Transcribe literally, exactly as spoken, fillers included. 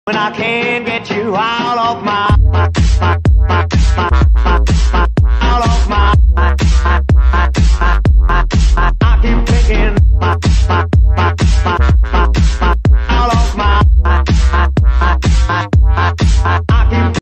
when I can't get you out of my mind.